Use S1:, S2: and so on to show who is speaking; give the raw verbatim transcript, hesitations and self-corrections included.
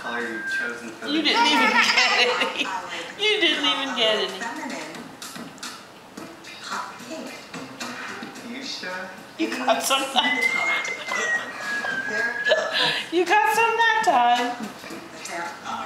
S1: color you've chosen for
S2: You
S1: the
S2: didn't even get any. You didn't even get any.
S3: Hot pink.
S1: You sure?
S2: You got some that
S3: Here.
S2: time. You got some that time.
S3: The hair.